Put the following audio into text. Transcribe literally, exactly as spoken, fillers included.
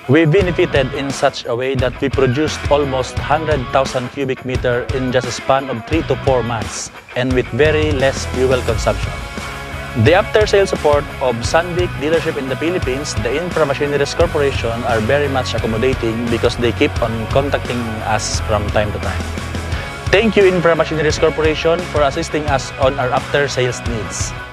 We benefited in such a way that we produced almost one hundred thousand cubic meter in just a span of three to four months and with very less fuel consumption. The after-sales support of Sandvik dealership in the Philippines, the Inframachineries Corporation, are very much accommodating because they keep on contacting us from time to time. Thank you, Inframachineries Corporation, for assisting us on our after-sales needs.